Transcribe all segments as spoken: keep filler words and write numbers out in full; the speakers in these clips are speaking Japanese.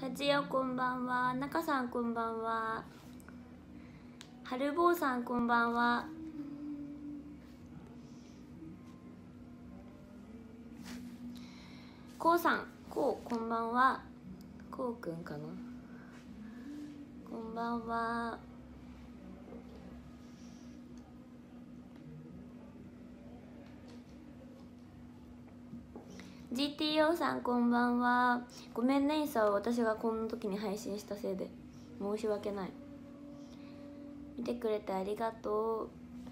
たちよこんばんは。なかさんこんばんは。はるぼうさんこんばんは。こうさん、こうこんばんは。こうくんかな。こんばんは。ジーティーオー さんこんばんは。ごめんねイサオ、私がこんな時に配信したせいで申し訳ない。見てくれてありがと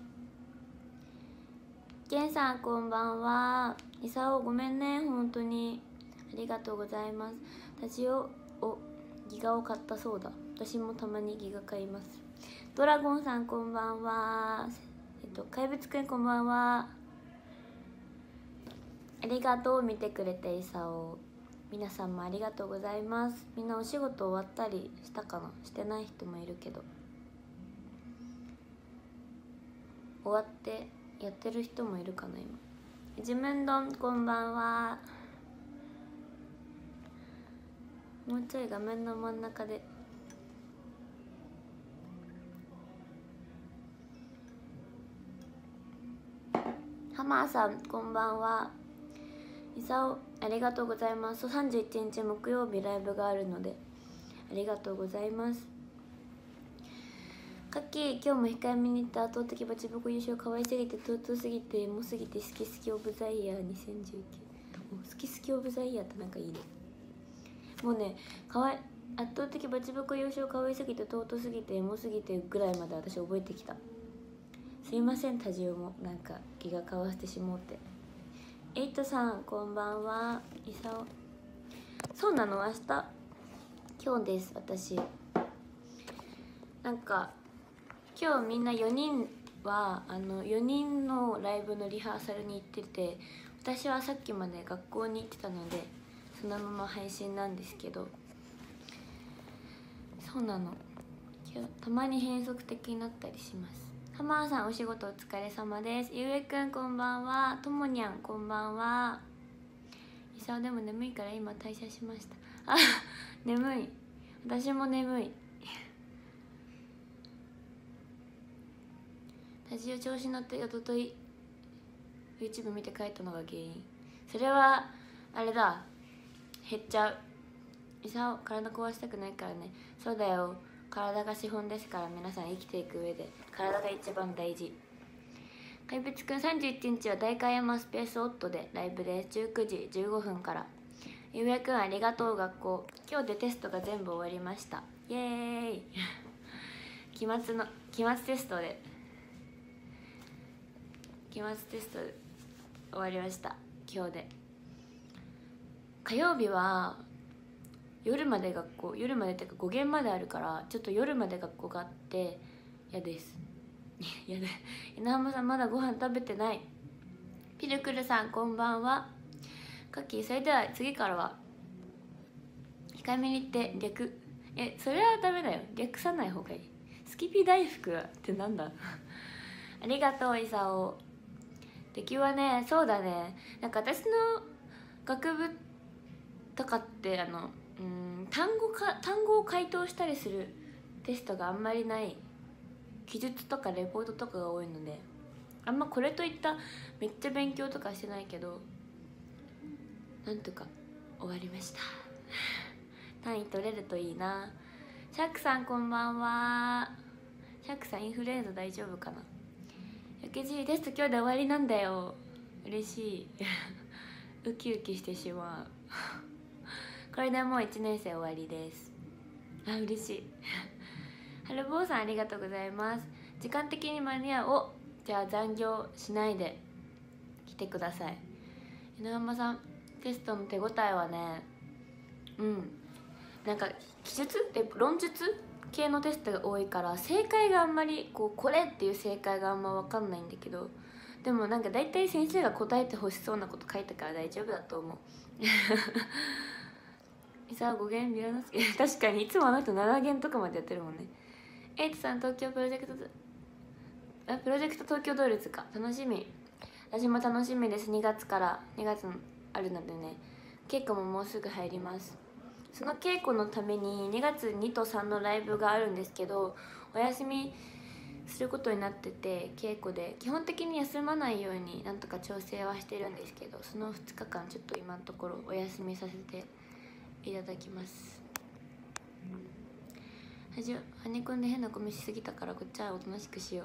う。ゲンさんこんばんは。イサオごめんね、本当にありがとうございます。ラジオをギガを買ったそうだ。私もたまにギガ買います。ドラゴンさんこんばんは。えっと怪物くんこんばんは。ありがとう、見てくれてイサオ。皆さんもありがとうございます。みんなお仕事終わったりしたかな。してない人もいるけど、終わってやってる人もいるかな。今ジムンドンこんばんは。もうちょい画面の真ん中で。ハマーさんこんばんは。イサオありがとうございます。さんじゅういちにち木曜日ライブがあるのでありがとうございます。カッキー今日も控えめに行った圧倒的バチボコ優勝、可愛すぎて尊すぎてエモすぎて好き好きオブザイヤーにせんじゅうきゅう。もう好き好きオブザイヤーってなんかいいね。もうね、かわい圧倒的バチボコ優勝、可愛すぎて尊すぎてエモすぎてぐらいまで私覚えてきた。すいませんタジオもなんか気が交わしてしもうて。エイトさんこんばんは。イサオそうなの、明日今日です。私なんか今日みんなよにんはあのよにんのライブのリハーサルに行ってて、私はさっきまで学校に行ってたのでそのまま配信なんですけど、そうなの、今日たまに変則的になったりします。ハマーさんお仕事お疲れ様です。ゆうえくんこんばんは。ともにゃんこんばんは。いさおでも眠いから今退社しました。あ眠い、私も眠い。ラジオ調子乗っておととい YouTube 見て帰ったのが原因。それはあれだ、減っちゃう。いさお体壊したくないからね。そうだよ、体が資本ですから、皆さん生きていく上で体が一番大事。怪物くんさんじゅういちにちは代官山スペースオットでライブです。じゅうくじじゅうごふんから。ゆうやくんありがとう。学校今日でテストが全部終わりました。イエーイ期末の期末テストで期末テストで終わりました。今日で。火曜日は夜まで学校、夜までっていうかご限まであるからちょっと夜まで学校があって嫌ですやだ。稲浜さんまだご飯食べてない。ピルクルさんこんばんは。カッキーそれでは次からは控えめに言って略、えそれはダメだよ、略さない方がいい。スキピ大福ってなんだありがとうイサオ。出来はね、そうだね、なんか私の学部とかってあのうん単語か単語を回答したりするテストがあんまりない、記述とかレポートとかが多いのであんまこれといっためっちゃ勉強とかしてないけどなんとか終わりました単位取れるといいな。シャークさんこんばんは。シャークさんインフルエンザ大丈夫かな。ゆきじテスト今日で終わりなんだよ、嬉しいウキウキしてしまうこれでもういちねん生終わりです。あ嬉しいはるぼうさんありがとうございます。時間的に間に合う。おじゃあ残業しないで来てください。稲浜さんテストの手応えはね、うんなんか記述って論述系のテストが多いから正解があんまりこうこれっていう正解があんま分かんないんだけど、でもなんか大体先生が答えてほしそうなこと書いたから大丈夫だと思うさあご限ビラノスケ確かにいつもあの人なな限とかまでやってるもんね。エイトさん東京プロジェクトあプロジェクト東京同率か、楽しみ。私も楽しみです。にがつからにがつあるのでね、稽古ももうすぐ入ります。 その稽古のためににがつにとさんのライブがあるんですけど、お休みすることになってて、稽古で基本的に休まないようになんとか調整はしてるんですけど、そのふつかかんちょっと今のところお休みさせていただきます。はじはねくんで変なコメしすぎたから、こっちはおとなしくしよう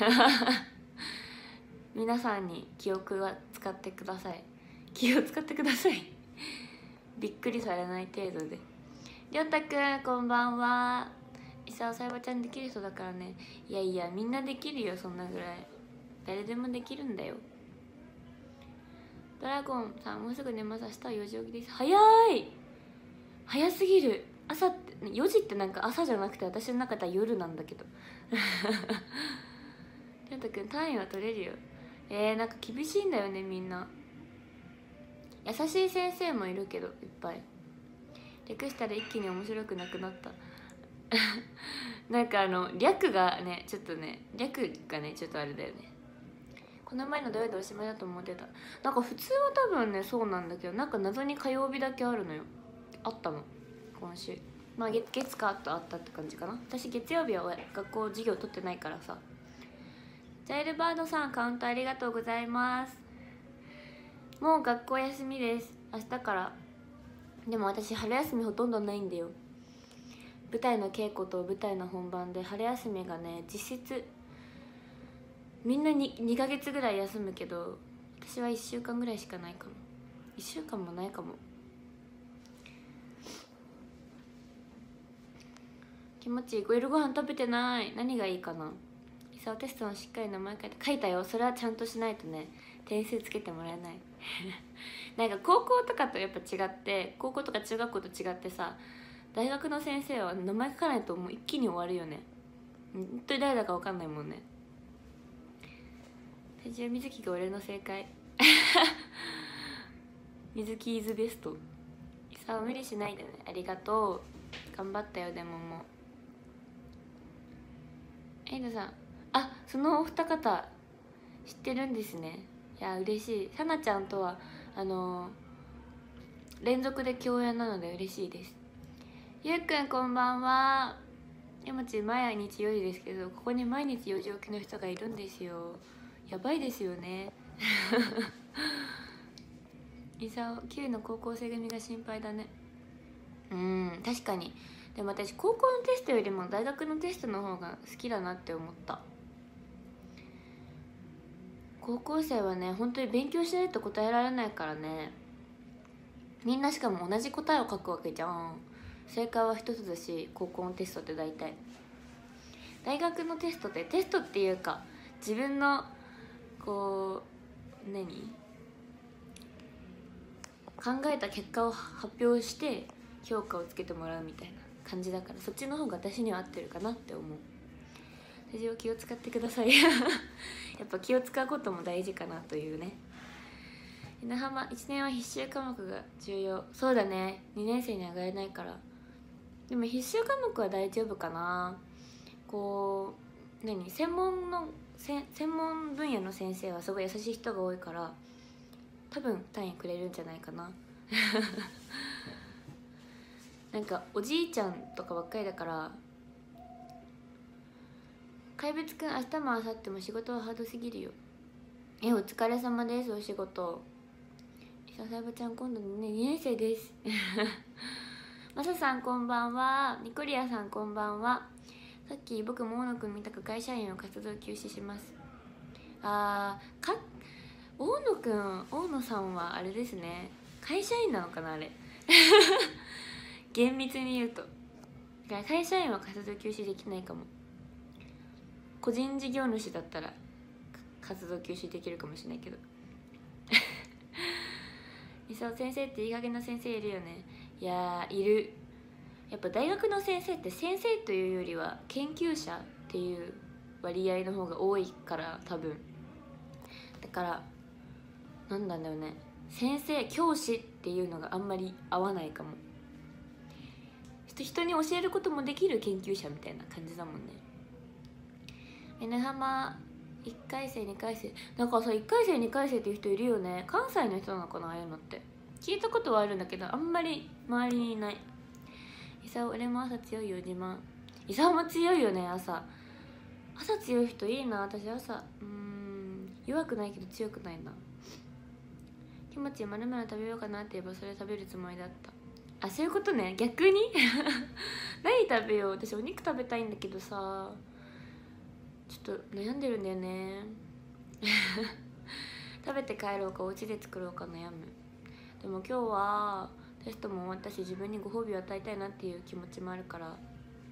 皆さんに記憶は使ってください。気を使ってくださいびっくりされない程度で。りょうたくんこんばんは。いさおさいばちゃんできる人だからね。いやいや、みんなできるよ、そんなぐらい。誰でもできるんだよ。ドラゴンさんもうすぐ寝ます。明日はよじ起きです。早い早すぎる。朝ってよじってなんか朝じゃなくて、私の中では夜なんだけどりょうたくん単位は取れるよ。えー、なんか厳しいんだよね、みんな。優しい先生もいるけど、いっぱい。略したら一気に面白くなくなったなんかあの略がね、ちょっとね、略がねちょっとあれだよね。この前の土曜でおしまいだと思ってた。なんか普通は多分ねそうなんだけど、なんか謎に火曜日だけあるのよ。あったの今週。まあ 月, 月かとあったって感じかな。私月曜日は学校授業取ってないからさ。ジャイルバードさんカウントありがとうございます。もう学校休みです、明日から。でも私春休みほとんどないんだよ。舞台の稽古と舞台の本番で春休みがね、実質みんな 2, にかげつぐらい休むけど、私はいっしゅうかんぐらいしかないかも。いっしゅうかんもないかも。気持ちいい。ご夜ご飯食べてない。何がいいかな。いさおテストのしっかり名前書いて。書いたよ。それはちゃんとしないとね点数つけてもらえないなんか高校とかとやっぱ違って、高校とか中学校と違ってさ、大学の先生は名前書かないともう一気に終わるよね。本当に誰だか分かんないもんね。藤井瑞希が俺の正解水木イズベスト。さあ無理しないでね。ありがとう、頑張ったよ。でももうエイドさん、あ、そのお二方知ってるんですね。いや嬉しい。さなちゃんとはあのー、連続で共演なので嬉しいです。ゆうくんこんばんは。山地毎日よじですけど、ここに毎日よじ起きの人がいるんですよ。やばいですよねいさおきゅうの高校生組が心配だね。うん、確かに。でも私高校のテストよりも大学のテストの方が好きだなって思った。高校生はね本当に勉強しないと答えられないからね。みんなしかも同じ答えを書くわけじゃん。正解は一つだし、高校のテストって大体。大学のテストってテストっていうか、自分のこう何考えた結果を発表して評価をつけてもらうみたいな感じだから、そっちの方が私には合ってるかなって思う。私を気を使ってくださいやっぱ気を使うことも大事かなというね。稲浜いちねんは必修科目が重要。そうだね、にねん生に上がれないから。でも必修科目は大丈夫かな。こう何専門の専門分野の先生はすごい優しい人が多いから、多分単位くれるんじゃないかななんかおじいちゃんとかばっかりだから。怪物くん明日も明後日も仕事はハードすぎるよ。え、お疲れ様です。お仕事。いささやばちゃん今度ねにねん生ですまささんこんばんは。ニコリアさんこんばんは。さっき僕も大野くんみたく会社員を活動休止します。あーか大野くん大野さんはあれですね、会社員なのかなあれ厳密に言うと会社員は活動休止できないかも。個人事業主だったら活動休止できるかもしれないけどいさお先生っていい加減な先生いるよね。いやーいる。やっぱ大学の先生って先生というよりは研究者っていう割合の方が多いから、多分だからなんだろうね、先生教師っていうのがあんまり合わないかも。人に教えることもできる研究者みたいな感じだもんね。N浜いっかい生にかい生なんかさ、いっかい生にかい生っていう人いるよね。関西の人なのかなああいうのって。聞いたことはあるんだけどあんまり周りにいない。 伊沢俺も朝強いよ自慢。伊沢も強いよね。朝朝強い人いいな。私朝うーん弱くないけど強くないな。気持ちいいまるまる食べようかなって言えばそれ食べるつもりだった。あ、そういうことね。逆に何食べよう。私お肉食べたいんだけどさ、ちょっと悩んでるんだよね食べて帰ろうかお家で作ろうか悩む。でも今日はテストも終わったし自分にご褒美を与えたいなっていう気持ちもあるから。うん。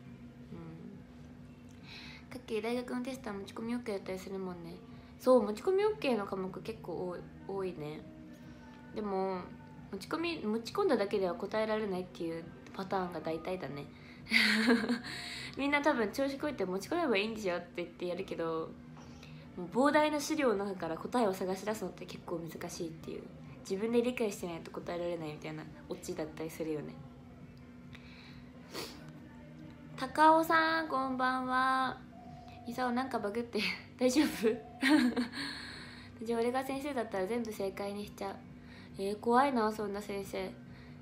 かっき大学のテストは持ち込み OK だったりするもんね。そう、持ち込み OK の科目結構多いね。でも持ち込み持ち込んだだけでは答えられないっていうパターンが大体だねみんな多分調子こいて持ち込めばいいんでしょって言ってやるけど、もう膨大な資料の中から答えを探し出すのって結構難しいっていう、自分で理解してないと答えられないみたいなオチだったりするよね。高尾さんこんばんは。伊沢なんかバグって大丈夫じゃあ俺が先生だったら全部正解にしちゃう。えー、怖いなそんな先生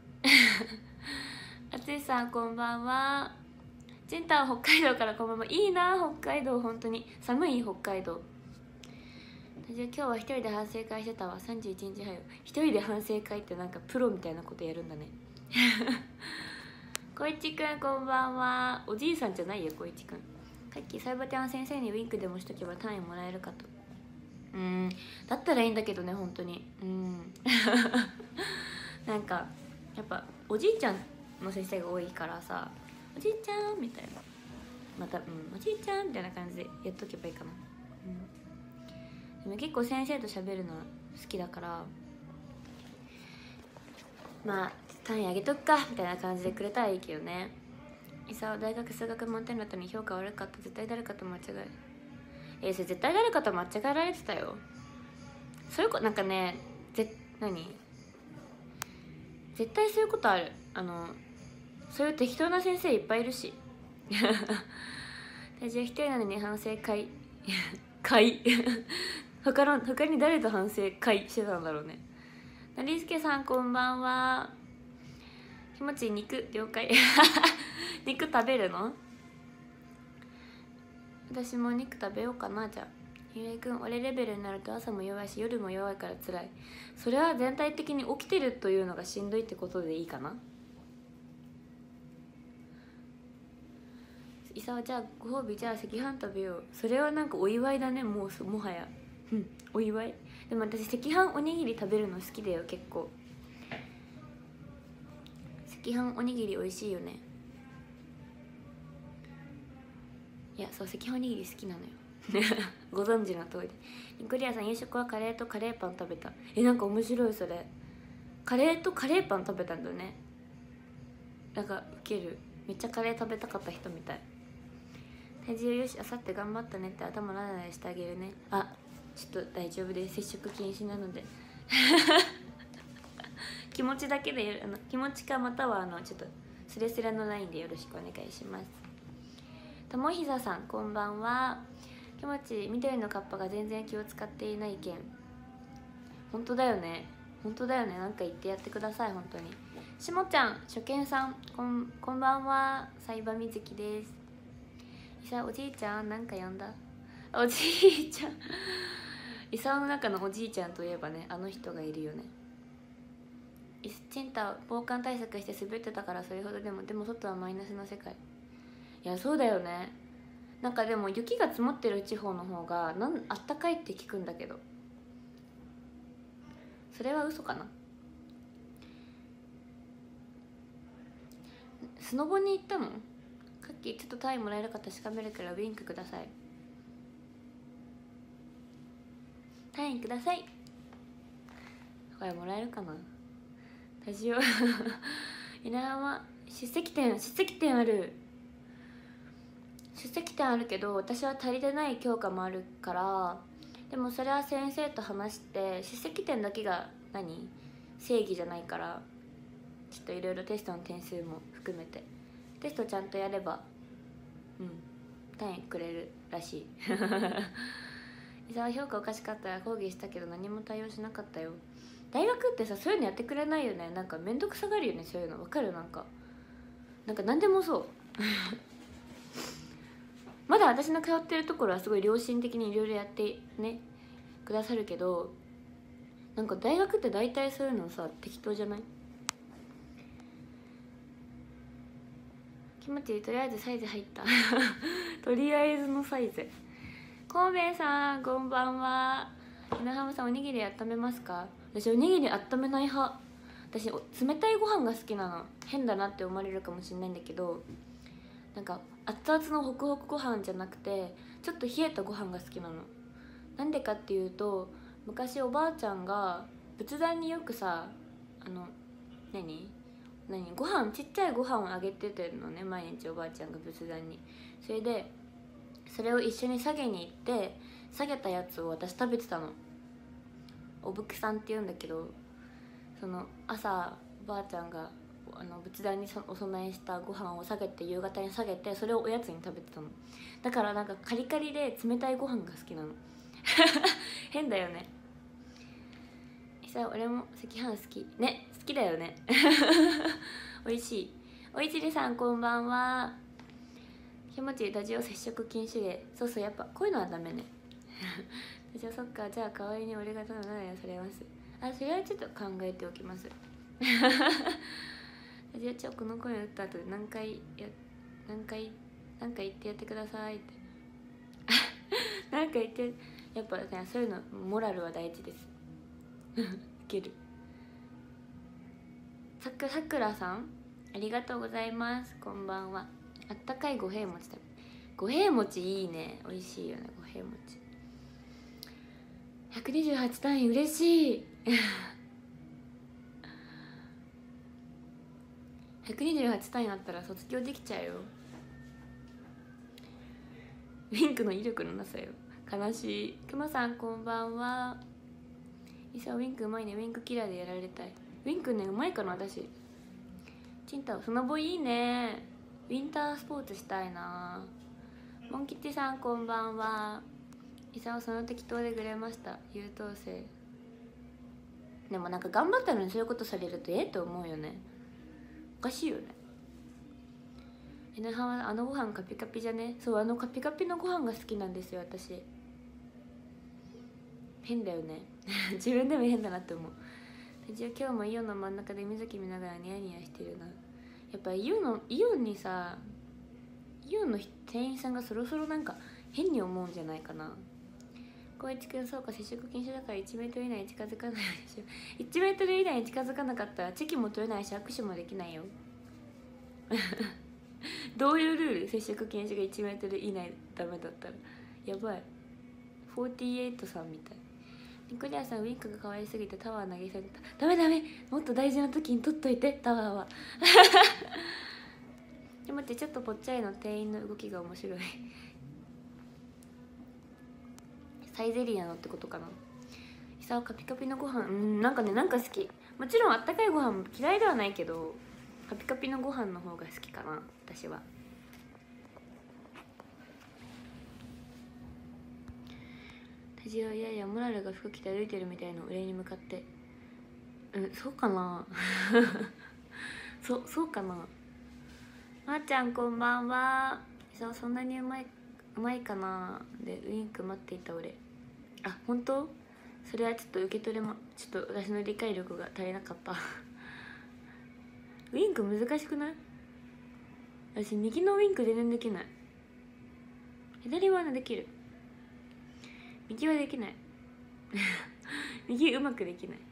あつしさんこんばんは。ジンタは北海道からこんばんは。いいな北海道。本当に寒い北海道。私は今日は一人で反省会してたわ。さんじゅういちにちはよ。一人で反省会ってなんかプロみたいなことやるんだねこいちくんこんばんは。おじいさんじゃないよこいちくん。さっきサイバテン先生にウィンクでもしとけば単位もらえるかと。うん、だったらいいんだけどね本当に。うんなんかやっぱおじいちゃんの先生が多いからさ、おじいちゃんみたいな、また、うん、おじいちゃんみたいな感じでやっとけばいいかな。うん、でも結構先生と喋るの好きだから、まあ単位あげとくかみたいな感じでくれたらいいけどね。伊沢大学数学満点だったのに評価悪かった。絶対誰かと間違ええー、それ絶対誰かと間違えられてたよ。そういうことなんかね、ぜ何絶対そういうことある。あのそういう適当な先生いっぱいいるし私は一人なのに反省会会他の他に誰と反省会してたんだろうね。なりすけさんこんばんは。気持ちいい肉了解肉食べるの？私も肉食べようかな。じゃあゆうえくん、俺レベルになると朝も弱いし夜も弱いから辛い。それは全体的に起きてるというのがしんどいってことでいいかな。伊沢じゃあご褒美、じゃあ赤飯食べよう。それはなんかお祝いだね。もうもはやうんお祝い。でも私赤飯おにぎり食べるの好きだよ結構。赤飯おにぎり美味しいよね。いやそう赤飯おにぎり好きなのよご存知の通り。ニコリアさん夕食はカレーとカレーパン食べた。えなんか面白いそれ。カレーとカレーパン食べたんだよね。なんかウケる。めっちゃカレー食べたかった人みたい。体重よしあさって頑張ったねって頭なでなでしてあげるね。あちょっと大丈夫です。接触禁止なので気持ちだけであの気持ちかまたはあのちょっとスレスレのラインでよろしくお願いします。ともひざさんこんばんは。気持ちいい緑のカッパが全然気を使っていない件。本当だよね本当だよね。なんか言ってやってください本当に。しもちゃん初見さんこんこんばんは。サイバみずきです。いさおじいちゃんなんか呼んだ。おじいちゃんいさの中のおじいちゃんといえばねあの人がいるよね。チンタ防寒対策して滑ってたからそれほどでもでも外はマイナスの世界。いやそうだよね。なんかでも雪が積もってる地方の方がなんあったかいって聞くんだけど、それは嘘かな。スノボに行ったの？かっきちょっと単位もらえるか確かめるからウィンクください。単位ください。これもらえるかな。私は稲浜出席点出席点ある出席点あるけど私は足りてない教科もあるから、でもそれは先生と話して出席点だけが何正義じゃないから、ちょっといろいろテストの点数も含めてテストちゃんとやればうん単位くれるらしい伊沢評価おかしかったら抗議したけど何も対応しなかったよ。大学ってさそういうのやってくれないよね。なんかめんどくさがるよねそういうの。わかる？なんかなんか何でもそうまだ私の通ってるところはすごい良心的にいろいろやってねくださるけど、なんか大学って大体そういうのさ適当じゃない？気持ちいい。とりあえずサイズ入ったとりあえずのサイズ。コウベイさんこんばんは。ひなはまさんおにぎり温めますか？私おにぎり温めない派。私冷たいご飯が好きなの。変だなって思われるかもしれないんだけど、なんか熱々のホクホクご飯じゃなくてちょっと冷えたご飯が好きなの。なんでかっていうと、昔おばあちゃんが仏壇によくさ、あの何何ご飯ちっちゃいご飯をあげててのね、毎日おばあちゃんが仏壇に。それでそれを一緒に下げに行って下げたやつを私食べてたの。おぶきさんって言うんだけど、その朝おばあちゃんがあの仏壇にお供えしたご飯を下げて夕方に下げて、それをおやつに食べてたの。だからなんかカリカリで冷たいご飯が好きなの変だよね。さあ俺も赤飯好きね。好きだよねおいしい。おいちりさんこんばんは。気持ちいい。ラジオ接触禁止令。そうそう、やっぱこういうのはダメねラジオそっか。じゃあ代わりに俺が頼んだらされます。あ、それはちょっと考えておきますラジオちょこの声打った後で何回や何回何回言ってやってくださいって何回言って。やっぱね、そういうのモラルは大事ですウケる。さくさくらさんありがとうございます。こんばんは。あったかい五平餅食べ。五平餅いいね。美味しいよね五平餅。ひゃくにじゅうはち単位嬉しいひゃくにじゅうはち単位あったら卒業できちゃうよ。ウィンクの威力のなさよ。悲しい。くまさんこんばんは。いさウィンクうまいね。ウィンクキラーでやられたい。ウィンクねうまいかな私。チンタスノボいいね。ウィンタースポーツしたいな。モン吉さんこんばんは。いさおその適当でくれました。優等生。でもなんか頑張ったのにそういうことされるとええと思うよね。おかしいよね。えなははあのご飯カピカピじゃね。そう、あのカピカピのご飯が好きなんですよ私。変だよね自分でも変だなって思う。今日もイオンの真ん中で水木見ながらニヤニヤしてるな。やっぱイオンのイオンにさ、イオンの店員さんがそろそろなんか変に思うんじゃないかな。光一くんそうか、接触禁止だからいちメートル以内に近づかないでしょいちメートル以内に近づかなかったらチェキも取れないし握手もできないよどういうルール？接触禁止がいちメートル以内ダメだったらやばい。フォーティーエイトさんみたい。ニコリアさんウィンクが可愛すぎてタワー投げされた。ダメダメ、もっと大事な時に取っといてタワーはで待って、ちょっとぽっちゃりの店員の動きが面白いサイゼリヤのってことかな。久男カピカピのご飯、うんなんかね、なんか好き。もちろんあったかいご飯も嫌いではないけど、カピカピのご飯の方が好きかな私は。タジオいやいやモラルが服着て歩いてるみたいの俺に向かって、うんそうかなそそうかな。まー、あ、ちゃんこんばんは。久男そんなにうまいうまいかなでウインク待っていた俺。あ、本当？それはちょっと受け取れまちょっと私の理解力が足りなかったウインク難しくない？私右のウインク全然できない。左はねできる、右はできない右うまくできない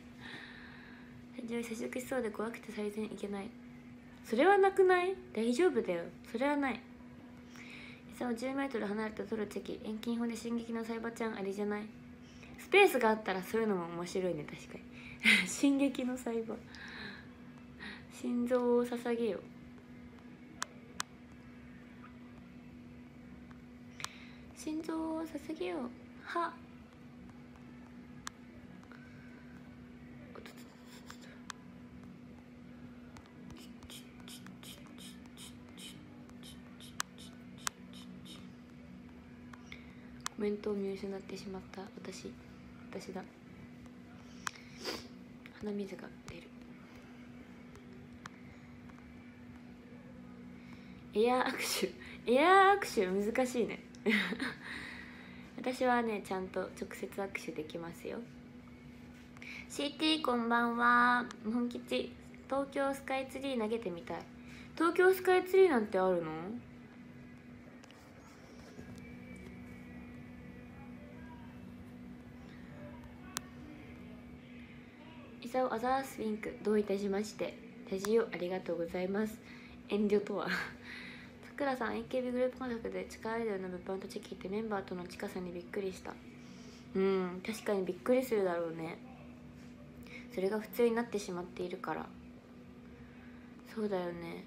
接触しそうで怖くて最善いけない。それはなくない？大丈夫だよ、それはない。餌をじゅうメートル離れて取るチェキ、遠近法で進撃のサイバちゃんあれじゃない？スペースがあったらそういうのも面白いね確かに進撃のサイバー、心臓を捧げよ。心臓を捧げよう。はコメントを見失ってしまった私私だ。鼻水が出る。 エアー握手エアー握手難しいね私はねちゃんと直接握手できますよ。 シーティー こんばんは。本吉、東京スカイツリー投げてみたい。東京スカイツリーなんてあるの？イサオアザースウィンク、どういたしまして。ラジオありがとうございます。遠慮とはさくらさん エーケービー グループ感覚で地下アイドルの物販とチェキってメンバーとの近さにびっくりした。うん、確かにびっくりするだろうね。それが普通になってしまっているから。そうだよね。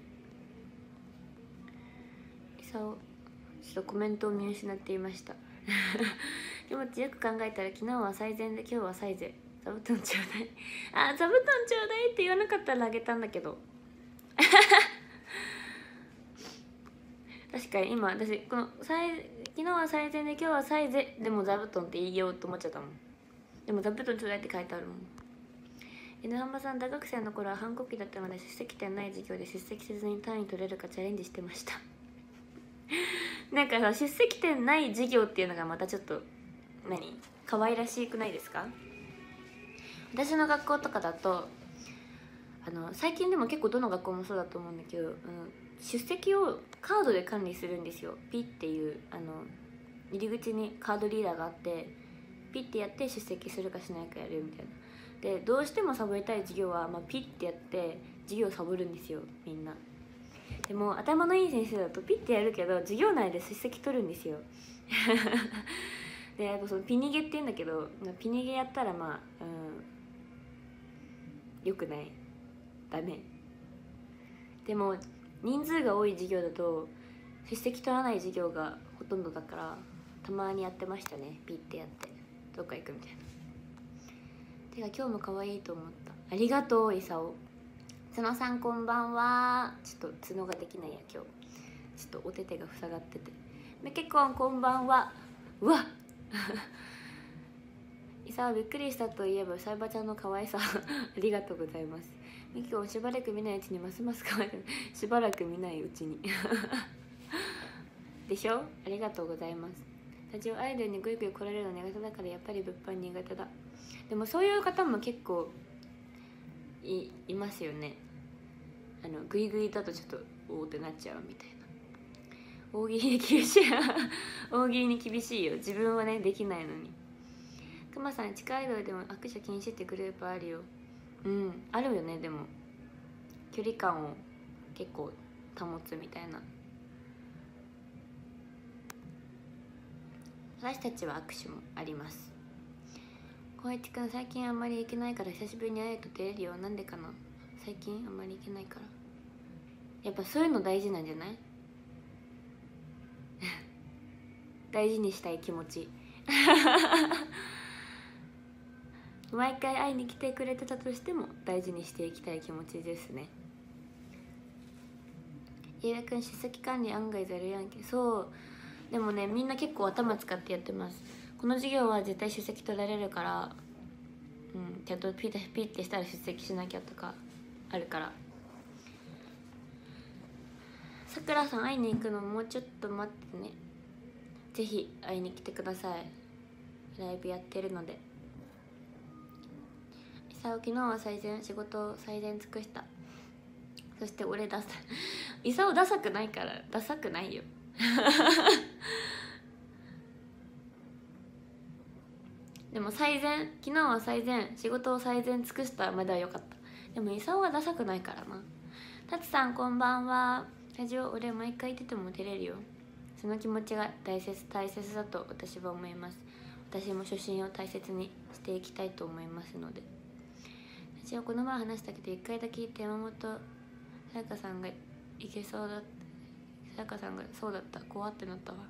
イサオ、ちょっとコメントを見失っていましたでもよく考えたら昨日は最善で今日は最善。座布団ちょうだいあ、座布団ちょうだいって言わなかったらあげたんだけど確かに今私この最昨日は最善で今日は最善でも座布団って言いようと思っちゃったもん。でも座布団ちょうだいって書いてあるもん。犬浜さん、大学生の頃は反抗期だったので出席点ない授業で出席せずに単位取れるかチャレンジしてましたなんかさ、出席点ない授業っていうのがまたちょっと何可愛らしくないですか？私の学校とかだとあの最近でも結構どの学校もそうだと思うんだけど、うん、出席をカードで管理するんですよ。ピッっていうあの入り口にカードリーダーがあってピッてやって出席するかしないかやるみたいな。でどうしてもサボりたい授業は、まあ、ピッてやって授業サボるんですよみんな。でも頭のいい先生だとピッてやるけど授業内で出席取るんですよでやっぱそのピニゲって言うんだけどピニゲやったらまあうんよくない、ダメ。でも人数が多い授業だと出席取らない授業がほとんどだからたまにやってましたね。ピッてやってどっか行くみたいな。てか今日も可愛いと思った。ありがとうイサオ。角さんこんばんは。ちょっと角ができないや今日。ちょっとお手手が塞がってて。めけこんこんばんは。うわっイサオびっくりしたといえばサイバちゃんの可愛さありがとうございます。みきこんしばらく見ないうちにますます可愛くしばらく見ないうちにでしょ。ありがとうございます。ラジオアイドルにグイグイ来られるの苦手だからやっぱり物販苦手だ。でもそういう方も結構 い, いますよね。あのグイグイだとちょっとおおってなっちゃうみたいな。大喜利に厳しい大喜利に厳しいよ。自分はねできないのに。くまさん、地下アイドルでも握手禁止ってグループあるよ。うんあるよね。でも距離感を結構保つみたいな。私たちは握手もあります。小市くん、最近あんまり行けないから久しぶりに会えると出れるよ。なんでかな。最近あんまり行けないから。やっぱそういうの大事なんじゃない大事にしたい気持ち毎回会いに来てくれてたとしても大事にしていきたい気持ちですね。ゆうやくん、出席管理案外ざるやんけ。そうでもねみんな結構頭使ってやってます。この授業は絶対出席取られるから、うん、ちゃんとピッてピッてしたら出席しなきゃとかあるから。さくらさん、会いに行くのもうちょっと待ってね。ぜひ会いに来てください。ライブやってるので。イサオ、昨日は最善、仕事を最善尽くした。そして俺ダサイサオダサくないからダサくないよでも最善、昨日は最善、仕事を最善尽くしたまではよかった。でもイサオはダサくないからな。タツさんこんばんは。ラジオ俺毎回言ってても照れるよ。その気持ちが大切大切だと私は思います。私も初心を大切にしていきたいと思いますので。ラジオこの前話したけどいっかいだけ言って山本さやかさんがいけそうだ、さやかさんがそうだった、怖ってなったわ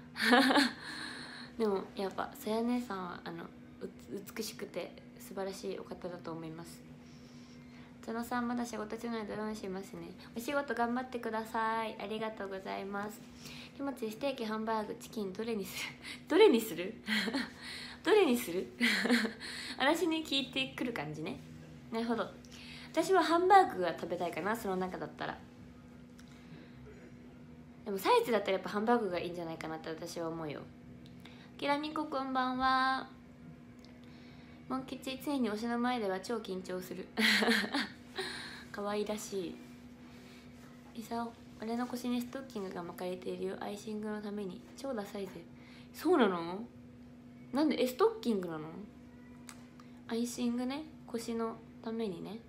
でもやっぱさや姉さんはあの美しくて素晴らしいお方だと思います。佐野さん、まだ仕事中なのでドロンしますね。お仕事頑張ってください。ありがとうございます。気持ちステーキ、ハンバーグ、チキンどれにするどれにするどれにする私に聞いてくる感じね。なるほど。私はハンバーグが食べたいかな、その中だったら。 でもサイズだったらやっぱハンバーグがいいんじゃないかなって私は思うよ。きらみここんばんは。モン吉、常に推しの前では超緊張する可愛らしい。いさお、俺の腰にストッキングが巻かれているよ。アイシングのために超ダサいぜ。そうなの？なんでえストッキングなの？アイシングね、腰のためにね。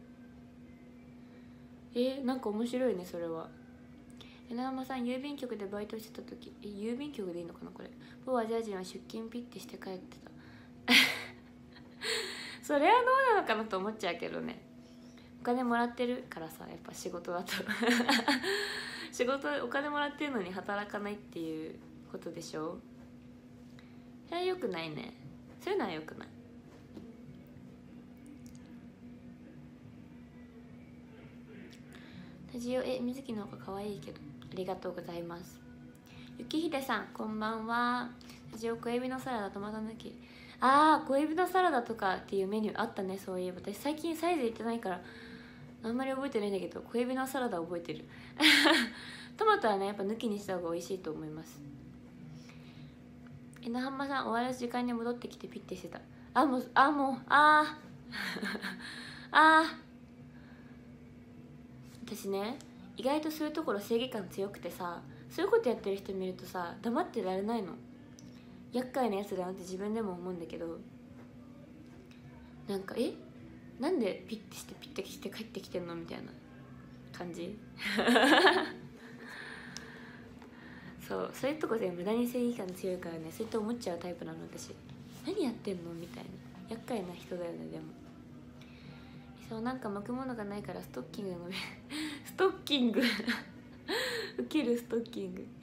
えー、なんか面白いねそれは。柳浜さん、郵便局でバイトしてた時、え郵便局でいいのかなこれ。某アジア人は出勤ピッてして帰ってたそれはどうなのかなと思っちゃうけどね。お金もらってるからさ、やっぱ仕事だと仕事お金もらってるのに働かないっていうことでしょ。それはよくないね。そういうのはよくない。タジオ、え水木の方が可愛いけど。ありがとうございます。雪秀さんこんばんは。タジオ、小エビのサラダトマト抜き。あー、小エビのサラダとかっていうメニューあったね。そういえば私最近サイズいってないからあんまり覚えてないんだけど、小エビのサラダ覚えてるトマトはねやっぱ抜きにした方が美味しいと思います。稲浜さん、終わる時間に戻ってきてピッてしてた。あもうあもうあーあー私ね意外とそういうところ正義感強くてさ、そういうことやってる人見るとさ黙ってられないの。厄介なやつだなって自分でも思うんだけど、なんかえなんでピッてしてピッてして帰ってきてんのみたいな感じそうそういうとこで無駄に正義感強いからね、そうやって思っちゃうタイプなの私。何やってんのみたいな厄介な人だよね。でもそうなんか巻くものがないからストッキングのストッキングウケるストッキング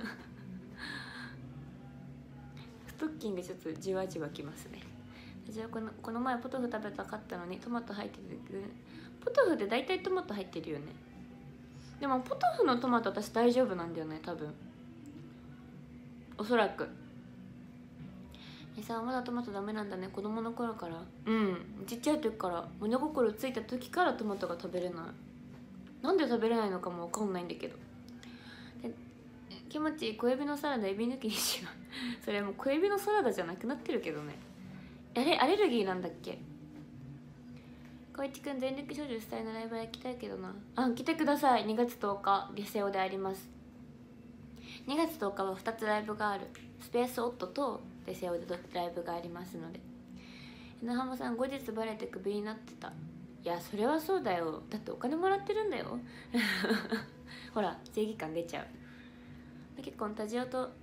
ストッキングちょっとじわじわきますね。じゃあこのこの前ポトフ食べたかったのにトマト入ってる。ポトフって大体トマト入ってるよね。でもポトフのトマト私大丈夫なんだよね多分、おそらく。えさまだトマトダメなんだね。子供の頃から。うんちっちゃい時から物心ついた時からトマトが食べれない。なんで食べれないのかも分かんないんだけど。気持ちいい小エビのサラダエビ抜きにしようそれもう小エビのサラダじゃなくなってるけどね。あれアレルギーなんだっけ。小一くん全力少女主催のライブは行きたいけどな。あ来てください。にがつとおかリセオであります。にがつとおかはふたつライブがある。スペースオットとレセオでライブがありますので。稲浜さん後日バレてクビになってた。いやそれはそうだよ、だってお金もらってるんだよほら正義感出ちゃう。結構タジオと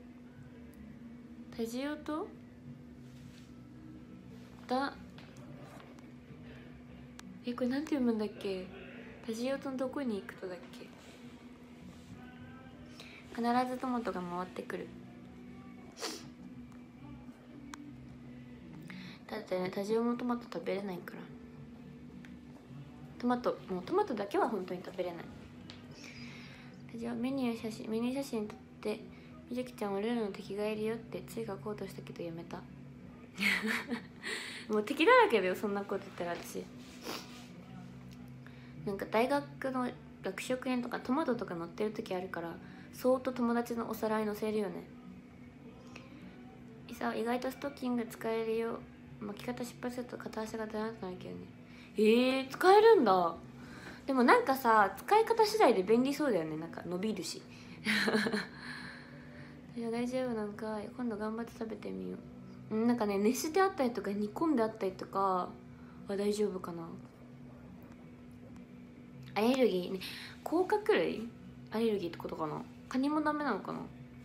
タジオとだえこれなんて読むんだっけ。タジオとどこに行くとだっけ。必ずトマトが回ってくる。だってねタジオもトマト食べれないから。トマトもうトマトだけは本当に食べれない。タジオメニュー写真メニュー写真撮ってみずきちゃんはルールの敵がいるよってつい書こうとしたけどやめたもう敵だらけだよそんなこと言ったら私。なんか大学の学食園とかトマトとか乗ってる時あるからそーっと友達のお皿に乗せるよね。いさ意外とストッキング使えるよ。巻き方失敗すると片足が出なくなるけどね。えー、使えるんだ。でもなんかさ使い方次第で便利そうだよね。なんか伸びるしいや大丈夫なんかい。今度頑張って食べてみよう。なんかね熱してあったりとか煮込んであったりとかは大丈夫かな。アレルギーね、甲殻類アレルギーってことかな。カニもダメなのかな。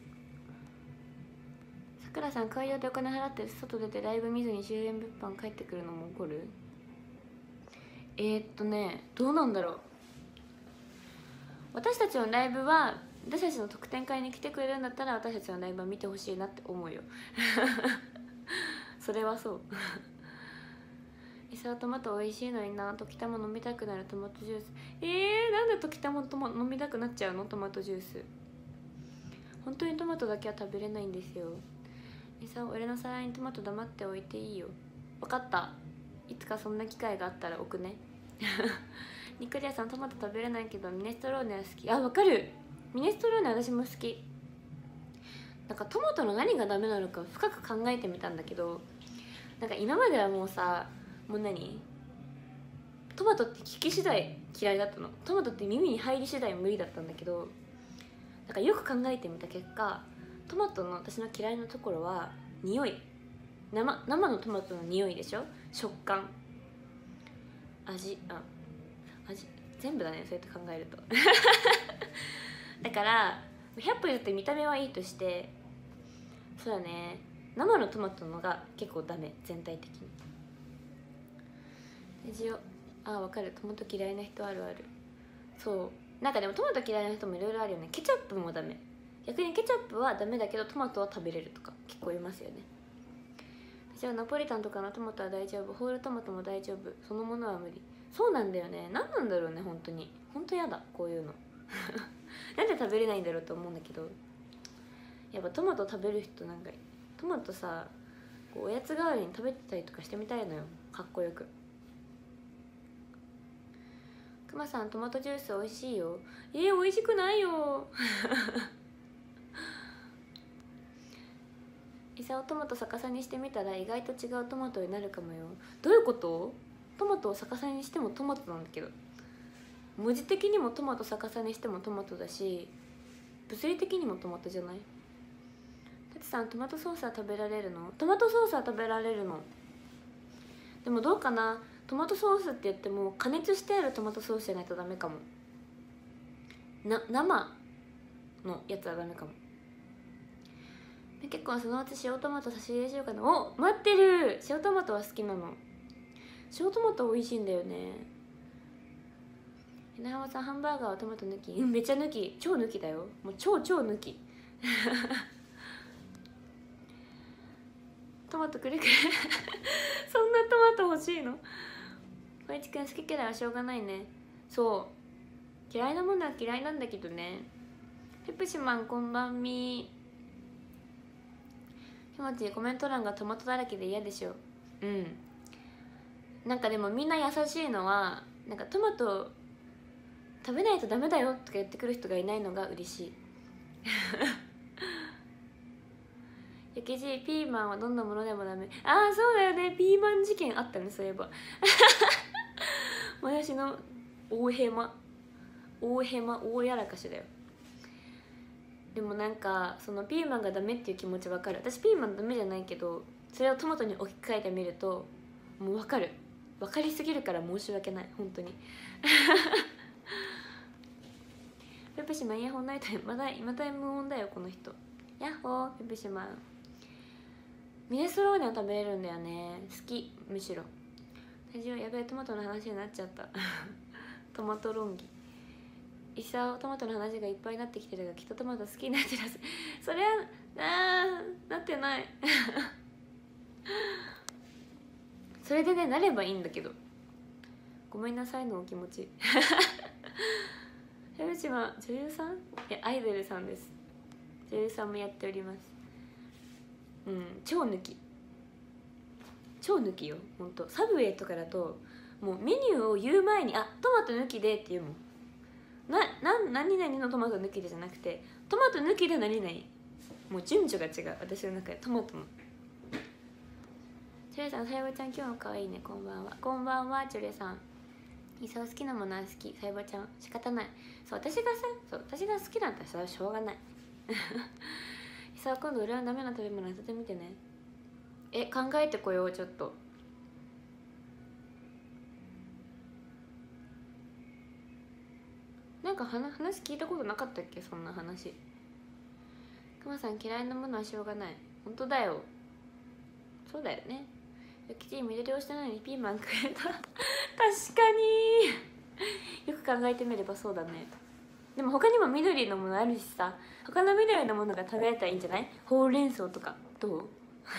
さくらさん会場でお金払って外出てライブ見ずにじゅうえん物販帰ってくるのも起こる。えー、っとねどうなんだろう。私たちのライブは私たちの特典会に来てくれるんだったら私たちのライブは見てほしいなって思うよそれはそういさトマト美味しいのにな。溶き卵飲みたくなるトマトジュース。えー、なんで溶き卵飲みたくなっちゃうの。トマトジュース本当にトマトだけは食べれないんですよ。いさ俺の皿にトマト黙って置いていいよ。分かった、いつかそんな機会があったら置くねニクリアさんトマト食べれないけどミネストローネは好き。あ分かる。 ミネストローネ私も好き。なんかトマトの何がダメなのか深く考えてみたんだけど、なんか今まではもうさ、もう何トマトって聞き次第嫌いだったの。トマトって耳に入り次第無理だったんだけど、なんかよく考えてみた結果、トマトの私の嫌いなところは匂い。生, 生のトマトの匂いでしょ、食感、味、あ味全部だね、そうやって考えるとだからひゃっぽ譲って見た目はいいとして、そうだね、生のトマトのが結構ダメ、全体的に。味をあ分かる、トマト嫌いな人あるある。そうなんかでもトマト嫌いな人もいろいろあるよね。ケチャップもダメ、逆にケチャップはダメだけどトマトは食べれるとか結構いますよね。じゃあナポリタンとかのトマトは大丈夫、ホールトマトも大丈夫、そのものは無理。そうなんだよね、何なんだろうね、本当に本当やだこういうのなんで食べれないんだろうと思うんだけど、やっぱトマト食べる人、なんかトマトさこうおやつ代わりに食べてたりとかしてみたいのよ、かっこよく。くまさんトマトジュース美味しいよ。えー、美味しくないよイサオトマト逆さにしてみたら意外と違うトマトになるかもよ。どういうこと？トマトを逆さにしてもトマトなんだけど、文字的にもトマト逆さにしてもトマトだし、物理的にもトマトじゃない？タチさんトマトソースは食べられるの？トマトソースは食べられるの。でもどうかな、トマトソースって言っても加熱してあるトマトソースじゃないとダメかもな。生のやつはダメかも。結構そのうち塩トマト差し入れしようかな。お、待ってる、塩トマトは好きなの。塩トマト美味しいんだよね。稲浜さんハンバーガーはトマト抜き？うん、めっちゃ抜き、超抜きだよ、もう超超抜きトマトくれくれそんなトマト欲しいの？小市くん好き嫌いはしょうがないね。そう嫌いなものは嫌いなんだけどね。ペプシマンこんばんみ。気持ちいい、コメント欄がトマトだらけで嫌でしょ。うん、なんかでもみんな優しいのは、なんかトマト食べないとダメだよとか言ってくる人がいないのが嬉しいゆきじ、ピーマンはどんなものでもダメ。ああそうだよね、ピーマン事件あったね、そういえば私の大ヘマ大ヘマ大やらかしだよ。でもなんかそのピーマンがダメっていう気持ちわかる。私ピーマンダメじゃないけど、それをトマトに置き換えてみるともうわかる、わかりすぎるから申し訳ない本当にペプシマンイヤホンナイトまだまた無音だよこの人。ヤッホーペプシマン。ミネストローネは食べれるんだよね、好き。むしろ大丈夫、やべえトマトの話になっちゃったトマト論議。いっさおトマトの話がいっぱいになってきてるがきっとトマト好きになってるはずそれはあーなってないそれでねなればいいんだけど、ごめんなさいのお気持ちペプシマン女優さん？いやアイドルさんです。女優さんもやっております。うん、超抜き超抜きよほんと。サブウェイとかだともうメニューを言う前に「あトマト抜きで」って言うもん。なな何々のトマト抜きでじゃなくてトマト抜きで何々、もう順序が違う私の中でトマトの。チュレさん、さいぼちゃん今日も可愛いね、こんばんは。こんばんはチュレさん。いっそ好きなものは好き、さいぼちゃん仕方ない。そう私がさそう私が好きだったらそれはしょうがないいっそ今度俺はダメな食べ物当ててみてね。え考えてこようちょっと。なんか話聞いたことなかったっけ、そんな話。くまさん嫌いなものはしょうがない。本当だよ、そうだよね。ゆきち緑をしてないのにピーマンくれた確かによく考えてみればそうだね。でも他にも緑のものあるしさ、他の緑のものが食べられたらいいんじゃない？ほうれん草とかどう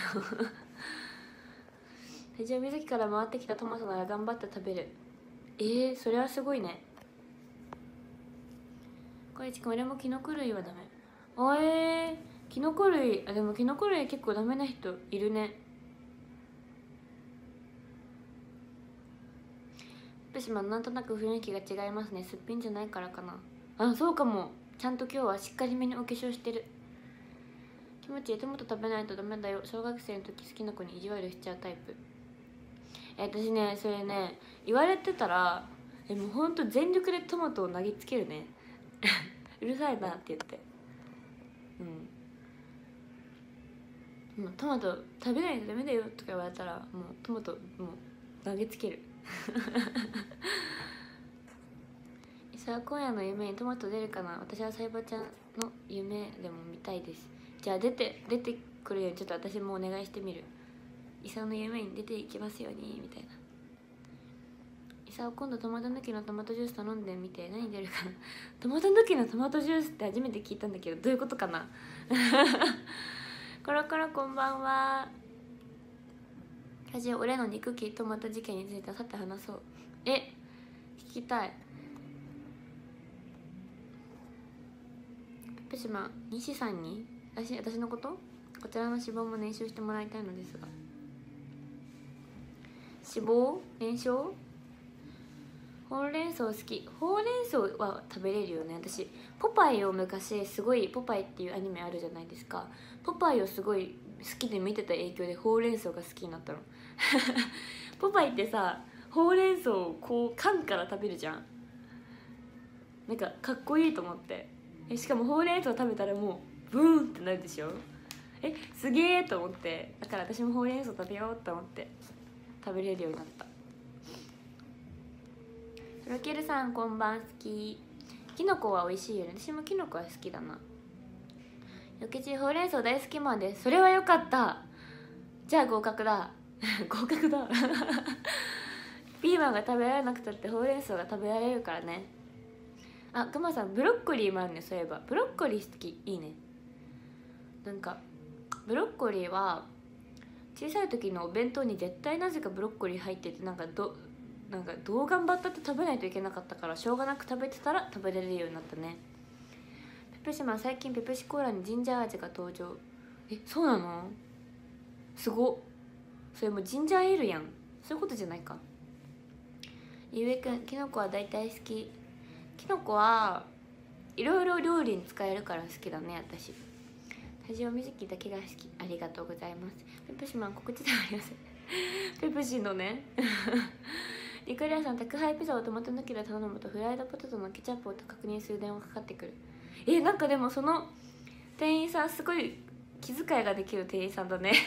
じゃあ水木から回ってきたトマトなら頑張って食べる。えー、それはすごいね。こいちくん俺もキノコ類はダメ。あえー、キノコ類、あでもキノコ類結構ダメな人いるね。ペプシマンなんとなく雰囲気が違いますね。すっぴんじゃないからかな。あそうかも、 ちゃんと今日はしっかりめにお化粧してる。気持ちいい。トマト食べないとダメだよ。小学生の時好きな子に意地悪しちゃうタイプ。え私ねそれね言われてたらえもうほんと全力でトマトを投げつけるねうるさいなって言って、うん、もうトマト食べないとダメだよとか言われたらもうトマトもう投げつけるさあ今夜の夢にトマト出るかな。私はサイバちゃんの夢でも見たいです。じゃあ出て出てくるようにちょっと私もお願いしてみる。イサオの夢に出ていきますようにみたいな。イサオ今度トマト抜きのトマトジュース頼んでみて何出るかなトマト抜きのトマトジュースって初めて聞いたんだけどどういうことかなコロコロこんばんは。ラジオ俺の憎きトマト事件についてさって話そう。え聞きたい。ペプシマ西さんに私私のことこちらの脂肪も燃焼してもらいたいのですが。脂肪燃焼ほうれん草好き。ほうれん草は食べれるよね。私ポパイを昔すごいポパイっていうアニメあるじゃないですか。ポパイをすごい好きで見てた影響でほうれん草が好きになったのポパイってさほうれん草をこう缶から食べるじゃん。なんかかっこいいと思って。えしかもほうれん草食べたらもうブーンってなるでしょ。えすげえと思って、だから私もほうれん草食べようと思って食べれるようになった。ロケルさんこんばん。好き。きのこは美味しいよね。私もきのこは好きだな。よけちほうれん草大好きマンです。それはよかった。じゃあ合格だ合格だピーマンが食べられなくたってほうれん草が食べられるからね。あくまさんブロッコリーもあるね。そういえばブロッコリー好き。いいね。なんかブロッコリーは小さい時のお弁当に絶対なぜかブロッコリー入ってて、なんかどなんかどう頑張ったって食べないといけなかったからしょうがなく食べてたら食べれるようになったね。ペプシマン最近ペプシコーラにジンジャー味が登場。えそうなのすごっ。それもジンジャーエールやん。そういうことじゃないか。ゆうえくんきのこは大体好き。きのこはいろいろ料理に使えるから好きだね私。ラジオミズキだけが好き。ありがとうございます。ペプシマン告知でありませんペプシのねリクリアさん宅配ピザをトマト抜きで頼むとフライドポテトのケチャップを確認する電話がかかってくる。えなんかでもその店員さんすごい気遣いができる店員さんだね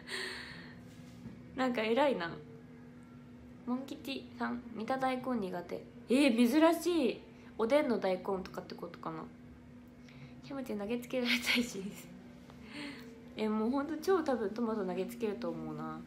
なんか偉いな。モン吉さん煮た大根苦手。えー、珍しい。おでんの大根とかってことかな。キムチ投げつけられたいしえもうほんと超多分トマト投げつけると思うな。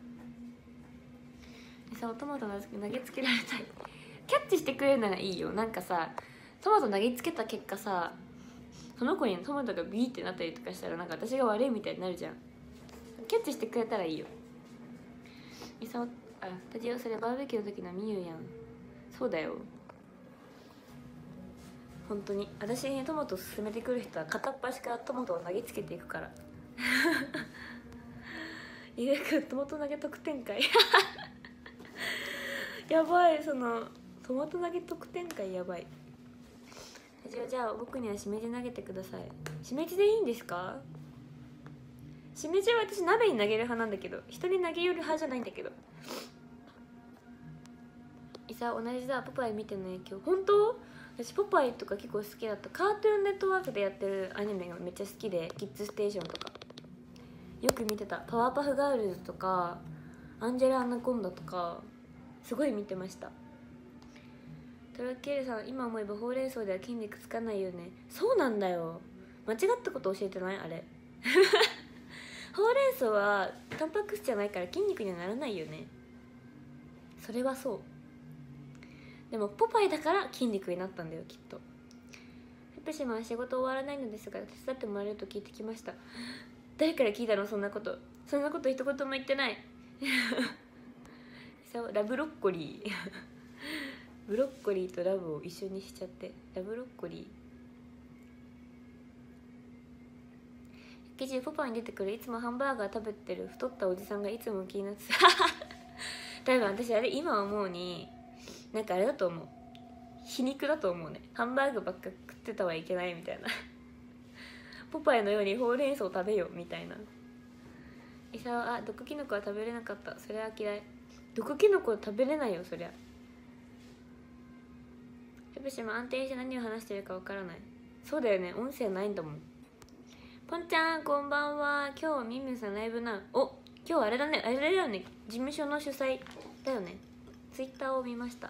さトマト投げつけられたいキャッチしてくれるならいいよ。なんかさトマト投げつけた結果さその子にトマトがビーってなったりとかしたらなんか私が悪いみたいになるじゃん。キャッチしてくれたらいいよ。いさおあタジオそれバーベキューの時のみゆやん。そうだよ本当に。私にトマトを勧めてくる人は片っ端からトマトを投げつけていくから井上君トマト投げ得点会やばい。そのトマト投げ得点会やばい。じゃあじゃあ僕にはしめじ投げてください。しめじでいいんですか。しめじは私鍋に投げる派なんだけど人に投げる派じゃないんだけど。いさ同じだ。ポパイ見ての影響。本当私ポパイとか結構好きだった。カートゥーンネットワークでやってるアニメがめっちゃ好きでキッズステーションとかよく見てた。パワーパフガールズとかアンジェラ・アナコンダとかすごい見てました。トラケールさん今思えばほうれん草では筋肉つかないよね。そうなんだよ。間違ったこと教えてないあれほうれん草はタンパク質じゃないから筋肉にはならないよね。それはそう。でもポパイだから筋肉になったんだよきっと。ペプシマンは仕事終わらないのですが手伝ってもらえると聞いてきました。誰から聞いたのそんなこと。そんなこと一言も言ってないそうラブロッコリーブロッコリーとラブを一緒にしちゃって。ラブロッコリー記事ポパイに出てくるいつもハンバーガー食べてる太ったおじさんがいつも気になってた多分私あれ今思うになんかあれだと思う。 皮肉だと思うね。ハンバーグばっか食ってたはいけないみたいなポパイのようにほうれん草食べよみたいな。イサオ、あ、毒キノコは食べれなかった。それは嫌い。毒キノコ食べれないよそりゃ。ペプシも安定して何を話してるかわからない。そうだよね、音声ないんだもん。ポンちゃんこんばんは。今日はミミさんライブな。お、今日あれだね、あれだよね、事務所の主催だよね。ツイッターを見ました。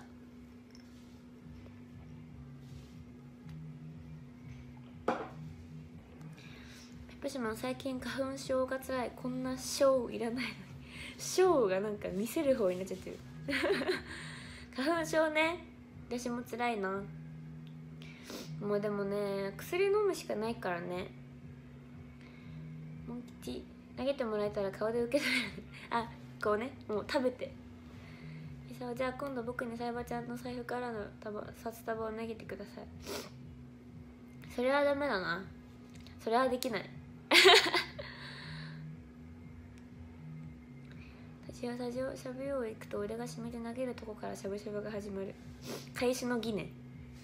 ペプシマン最近花粉症がつらい。こんなショーいらないのにショーがなんか見せる方になっちゃってる花粉症ね、私もつらいな。もうでもね、薬飲むしかないからね。モン吉投げてもらえたら顔で受け取れるあ、こうね、もう食べて。じゃあ今度僕にサイバちゃんの財布からの束札束を投げてください。それはダメだな、それはできない私はスタジオしゃぶ用へ行くと俺が締めて投げるとこからしゃぶしゃぶが始まる。開始の儀ね。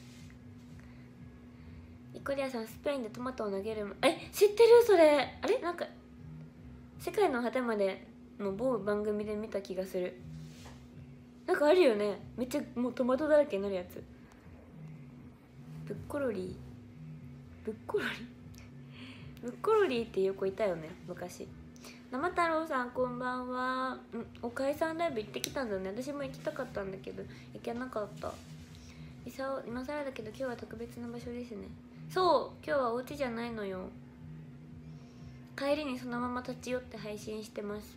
ニコリアさん、スペインでトマトを投げる。え、知ってるそれ。あれ、なんか世界の果てまでの某番組で見た気がする。なんかあるよね、めっちゃもうトマトだらけになるやつ。ブッコロリーブッコロリーブッコロリーっていう子いたよね昔。生太郎さんこんばんは。ん、おかえさんライブ行ってきたんだね。私も行きたかったんだけど行けなかった。いさお、今更だけど今日は特別な場所ですね。そう、今日はお家じゃないのよ。帰りにそのまま立ち寄って配信してます。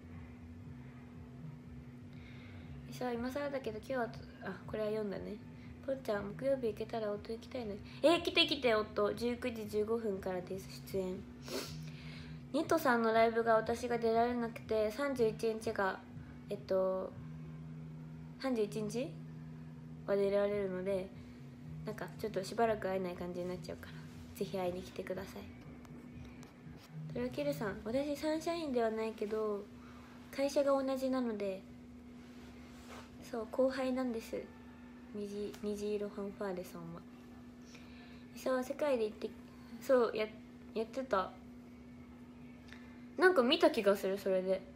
さあ今更だけど今日は、あ、これは読んだね。ぽんちゃん木曜日行けたら夫行きたいね。えー、来て来て夫。じゅうくじじゅうごふんからです。出演ニトさんのライブが私が出られなくて、さんじゅういちにちがえっとさんじゅういちにちは出られるので、なんかちょっとしばらく会えない感じになっちゃうから、ぜひ会いに来てください。トラキルさん、私サンシャインではないけど会社が同じなので、そう後輩なんです。虹虹色ファンファーレさんは。そう世界で行って、そうややってた。なんか見た気がする。それで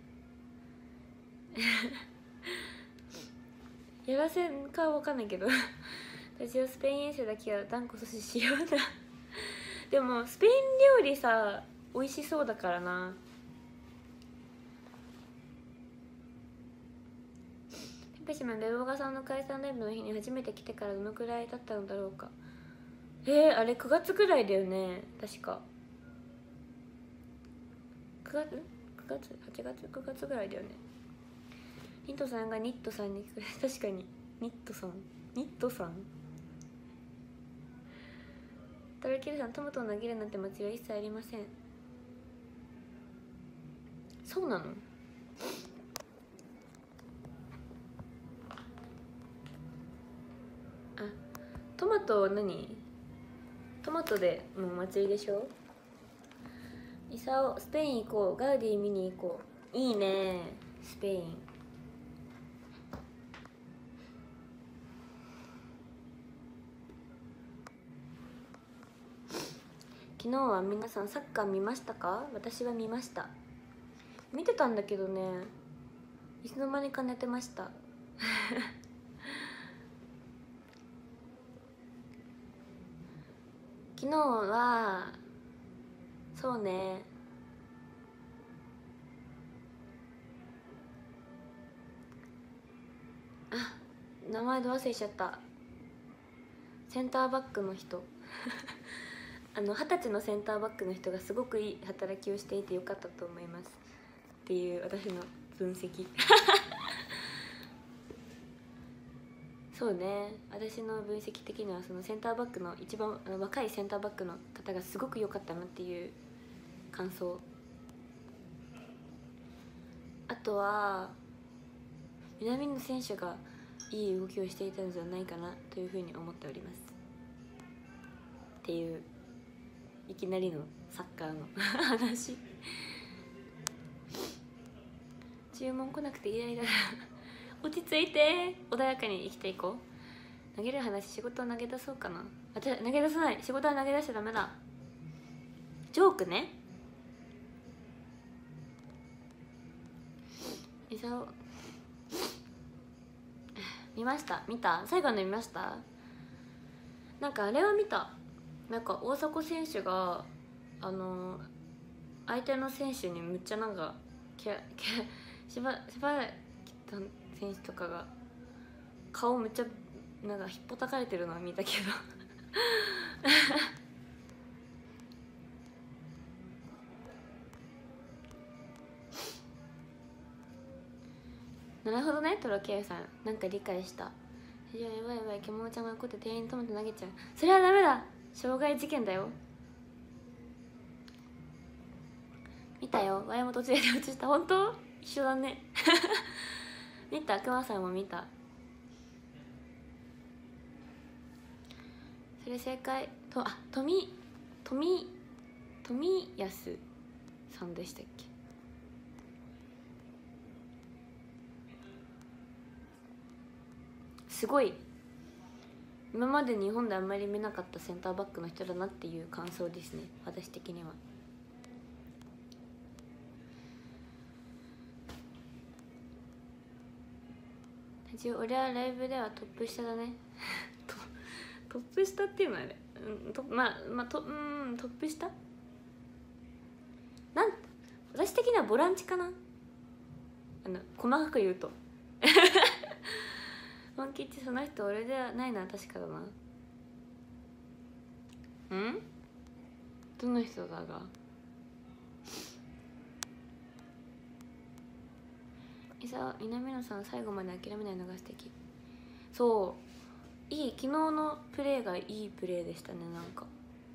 やらせんかわかんないけど私はスペイン遠征だけは断固阻止しようなでもスペイン料理さ美味しそうだからな。ペペシマン、ベボガさんの解散ライブの日に初めて来てからどのくらい経ったのだろうか。えー、あれくがつくらいだよね確か。くがつくがつはちがつくがつぐらいだよね。ニットさんがニットさんに聞く確かにニットさんニットさんトラキルさん、トマトを投げるなんて間違い一切ありません。そうなの？あ、トマト何？トマトでもう祭りでしょ。イサオ、スペイン行こう。ガウディ見に行こう。いいねスペイン。昨日は皆さんサッカー見ましたか？私は見ました。見てたんだけどね、いつの間にか寝てました昨日はそうね、あ、名前ど忘れしちゃった。センターバックの人あの二十歳のセンターバックの人がすごくいい働きをしていてよかったと思いますっていう私の分析そうね、私の分析的にはそのセンターバックの一番若いセンターバックの方がすごく良かったなっていう感想。あとは南野選手がいい動きをしていたのではないかなというふうに思っておりますっていう、いきなりのサッカーの話注文来なくてイライラ落ち着いて、穏やかに生きていこう。 投げる話、仕事は投げ出そうかな。あ、投げ出さない、仕事は投げ出しちゃダメだ。ジョークね。いざお見ました、見た、最後の見ました。なんかあれは見た。なんか大迫選手があの相手の選手にむっちゃなんかキャキャしばしばらく選手とかが顔めっちゃなんかひっぽたかれてるのは見たけどなるほどね、トロケイさん、なんか理解した。いや、やばいやばい、獣ちゃんが怒って店員にトマト投げちゃう。それはダメだ、傷害事件だよ。見たよ、ワイも途中で落ちした。本当一緒だね見た、クマさんも見た。それ正解と、あ、富富富安さんでしたっけ。すごい今まで日本であんまり見なかったセンターバックの人だなっていう感想ですね、私的には。一応俺はライブではトップ下だねトップ下っていうのはあれ、うん、とまあまあとうんトップ下なん私的にはボランチかな、あの細かく言うとモンキッチその人俺ではないのは確かだな。んどの人だがいざ南野さん最後まで諦めないのが素敵。そういい、昨日のプレーがいいプレーでしたね。なんか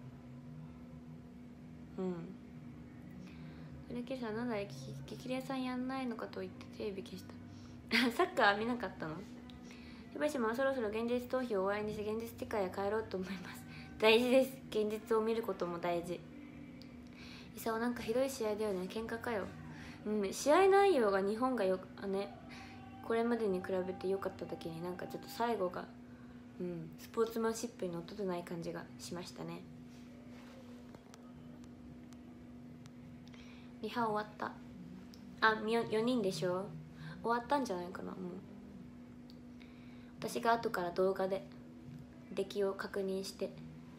うんそれけさなんだ激励さんやんないのかと言ってテレビ消したサッカー見なかったの。しばしもそろそろ現実逃避を終わりにして現実世界へ帰ろうと思います。大事です、現実を見ることも大事。伊沢なんかひどい試合だよね、喧嘩かよ。うん、試合内容が日本がよあねこれまでに比べて良かっただけになんかちょっと最後が、うん、スポーツマンシップにのっとってない感じがしましたね。リハ終わった。あ、よにんでしょ。終わったんじゃないかな。もう私が後から動画で出来を確認して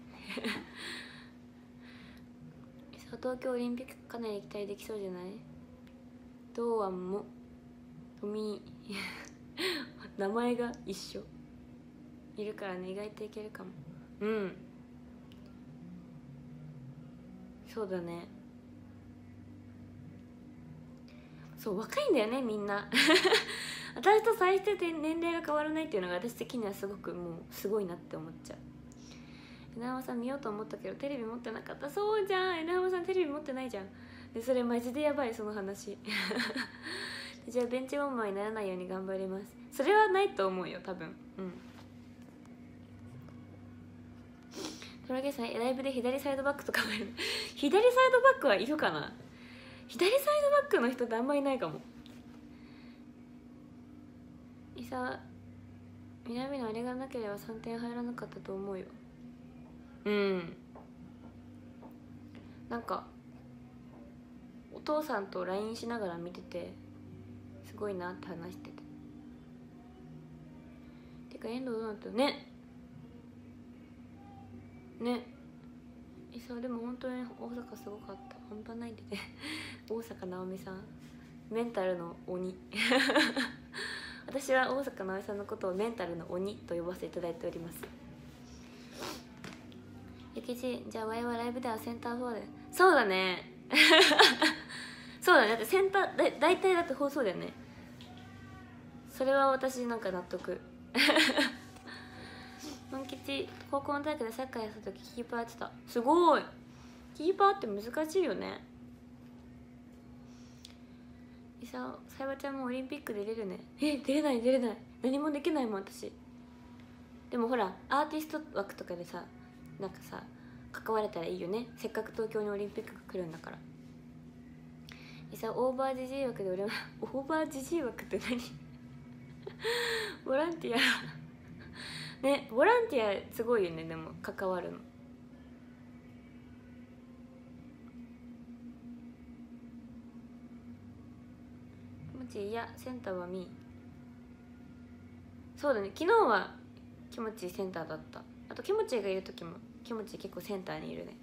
東京オリンピックかなり期待できそうじゃない。堂安も富名前が一緒いるからね、意外といけるかも。うんそうだね。そう若いんだよねみんな私と最低で年齢が変わらないっていうのが私的にはすごくもうすごいなって思っちゃう。稲浜さん見ようと思ったけどテレビ持ってなかった。そうじゃん、稲浜さんテレビ持ってないじゃん。でそれマジでやばいその話じゃあベンチボンバーにならないように頑張ります。それはないと思うよ多分。うんトラゲさんライブで左サイドバックとかもいる左サイドバックはいるかな。左サイドバックの人ってあんまいないかも。いさ南のあれがなければさんてん入らなかったと思うよ。うんなんかお父さんと ライン しながら見ててすごいなって話してて。てか遠藤どうなったねねいさでも本当に大阪すごかった、半端ないんでね大坂なおみさんメンタルの鬼私は大坂なおみさんのことをメンタルの鬼と呼ばせていただいております。ゆきちじゃあワイはライブではセンターフォワード。そうだねそうだね、だってセンターだ大体だって放送だよね。それは私なんか納得モン吉高校の体育でサッカーやった時キーパーやってた。すごいキーパーって難しいよね。いささいばちゃんもオリンピックで出るね。え出れない出れない、何もできないもん私。でもほらアーティスト枠とかでさなんかさ関われたらいいよね、せっかく東京にオリンピックが来るんだから。いさオーバージジイ枠で俺はオーバージジイ枠って何ボランティアね、ボランティアすごいよね。でも関わるの気持ちいい。いやセンターはミー。そうだね、昨日は気持ちいいセンターだった。あと気持ちいいがいる時も気持ちいい結構センターにいるね。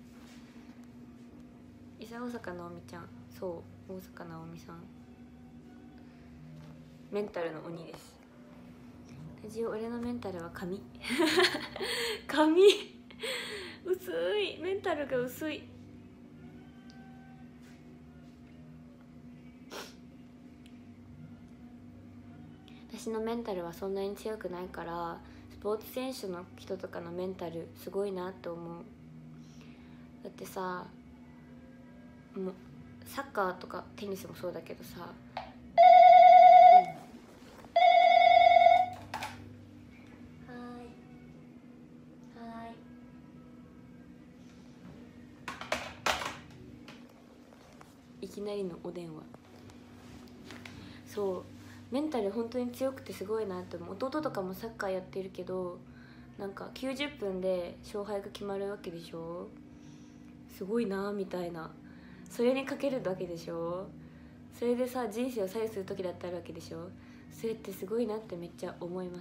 伊佐大阪直美ちゃん、そう大阪直美さんメンタルの鬼です。ラジオ俺のメンタルは紙紙薄い、メンタルが薄い。私のメンタルはそんなに強くないから、スポーツ選手の人とかのメンタルすごいなって思う。だってさ、もうサッカーとかテニスもそうだけどさ、いきなりのお電話。そうメンタル本当に強くてすごいなって思う。弟とかもサッカーやってるけど、なんかきゅうじゅっぷんで勝敗が決まるわけでしょ。すごいなみたいな、それにかけるわけでしょ。それでさ人生を左右する時だってあるわけでしょ。それってすごいなってめっちゃ思います。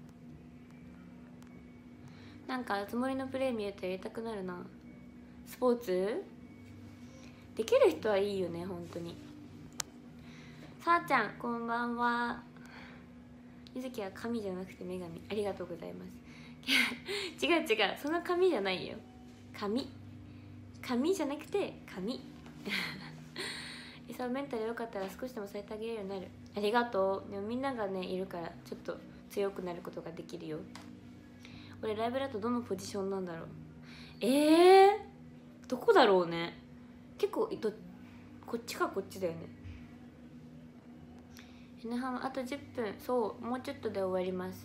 なんかつもりのプレー見るとやりたくなるな。スポーツできる人はいいよね本当に。さあちゃんこんばんは。ゆずきは神じゃなくて女神、ありがとうございます違う違う、その神じゃないよ。神神じゃなくて神いさメンタルよかったら少しでもされてあげるようになる。ありがとう。でもみんながねいるからちょっと強くなることができるよ。俺ライブだとどのポジションなんだろう。えー、どこだろうね。結構どこっちかこっちだよね。Nハムあとじゅっぷん、そうもうちょっとで終わります。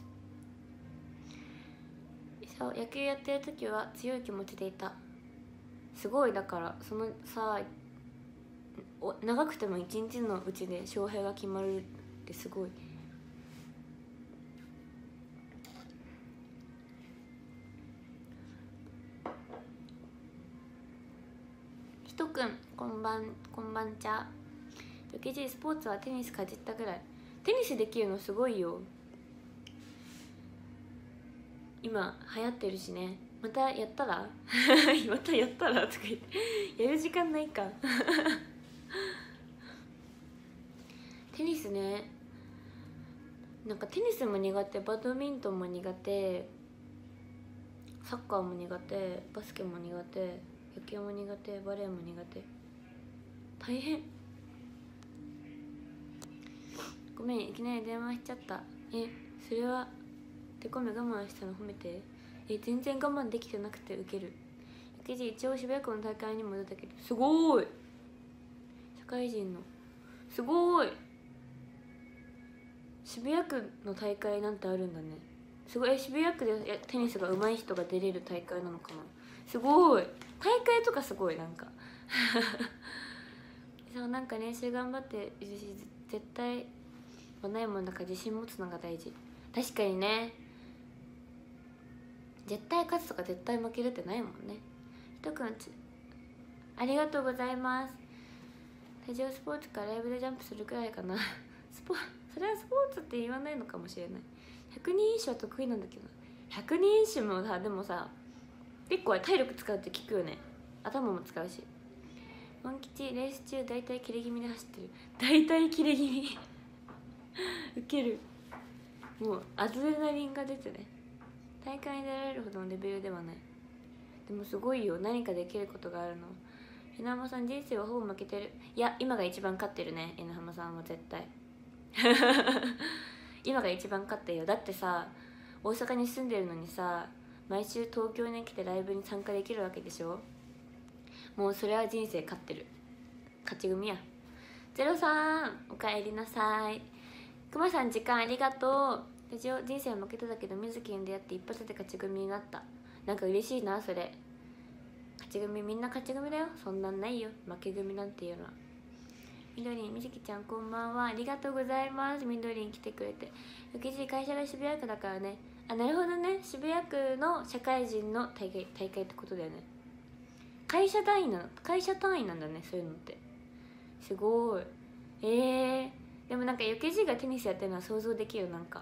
そう野球やってる時は強い気持ちでいた。すごい、だからそのさお長くても一日のうちで勝敗が決まるってすごい。ひとくんこんばんこんばんちゃ。ロケ G スポーツはテニスかじったぐらい。テニスできるのすごいよ。今流行ってるしね。またやったらまたやったらとか言ってやる時間ないかテニスね、なんかテニスも苦手、バドミントンも苦手、サッカーも苦手、バスケも苦手、野球も苦手、バレエも苦手。大変。ごめんいきなり電話しちゃった。えそれはてこめ我慢したの褒めて。え全然我慢できてなくてウケる。記事一応渋谷区の大会にも出たけど、すごーい、社会人のすごーい、渋谷区の大会なんてあるんだね。すごい。え渋谷区でテニスが上手い人が出れる大会なのかな。すごい。大会とかすごいなんかそうなんか練習頑張ってるし、絶対はないもんだから自信持つのが大事。確かにね、絶対勝つとか絶対負けるってないもんね。ひとくんちありがとうございます。ラジオスポーツかライブでジャンプするくらいかなスポそれはスポーツって言わないのかもしれない。ひゃくにん一首は得意なんだけど、ひゃくにん一首もさでもさ結構体力使うって聞くよね。頭も使うし。モン吉レース中大体切れ気味で走ってる。大体切れ気味ウケる。もうアドレナリンが出てね。大会に出られるほどのレベルではない。でもすごいよ、何かできることがあるの。稲浜さん人生はほぼ負けてる。いや今が一番勝ってるね。稲浜さんは絶対今が一番勝ってるよ。だってさ大阪に住んでるのにさ毎週東京に来てライブに参加できるわけでしょ。もうそれは人生勝ってる、勝ち組や。ゼロさんおかえりなさい。くまさん時間ありがとう。ラジオ人生は負けてたけど水木に出会って一発で勝ち組になった。なんか嬉しいなそれ。勝ち組みんな勝ち組だよ。そんなんないよ負け組なんていうのは。みどりんみずきちゃんこんばんは。ありがとうございます。みどりん来てくれて。ロケ G 会社が渋谷区だからね。 あ、なるほどね。渋谷区の社会人の大会大会ってことだよね。会社単位なの、会社単位なんだね、そういうのって。すごい。えー、でもなんかゆけじがテニスやってるのは想像できる。なんか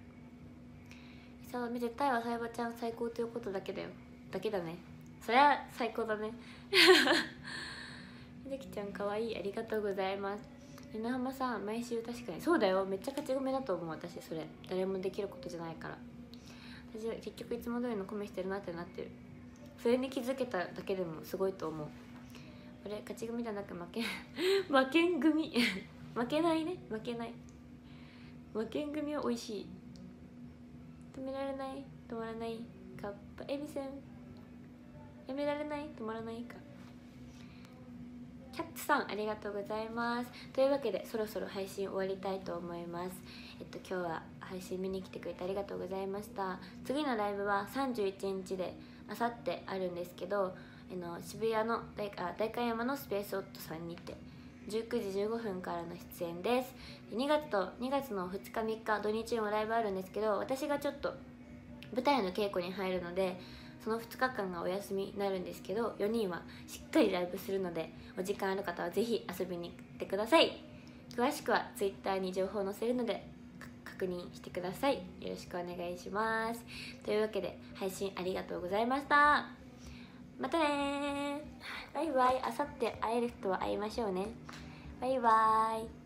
そう、絶対はさやばちゃん最高ということだけだよ。だけだね。そりゃ最高だね。みずきちゃんかわいい、ありがとうございます。稲浜さん、毎週確かにそうだよ。めっちゃ勝ち組だと思う。私それ誰もできることじゃないから。私は結局いつも通りの米してるなってなってる。それに気づけただけでもすごいと思う。俺勝ち組じゃなく負け負けん組負けないね、負けない。負けん組は美味しい。止められない、止まらないかっぱえびせん、やめられない、止まらないか。キャッツさん、ありがとうございます。というわけでそろそろ配信終わりたいと思います。えっと今日は配信見に来てくれてありがとうございました。次のライブはさんじゅういちにちであさってあるんですけど、あの渋谷の代あ代官山のスペースオットさんにてじゅうくじじゅうごふんからの出演です。にがつとにがつのふつかみっか土日にもライブあるんですけど、私がちょっと舞台の稽古に入るのでそのふつかかんがお休みになるんですけど、よにんはしっかりライブするので、お時間ある方はぜひ遊びに来てください。詳しくは ツイッター に情報載せるので確認してください。よろしくお願いします。というわけで配信ありがとうございました。またねー、バイバイ。あさって会える人は会いましょうね。バイバイ。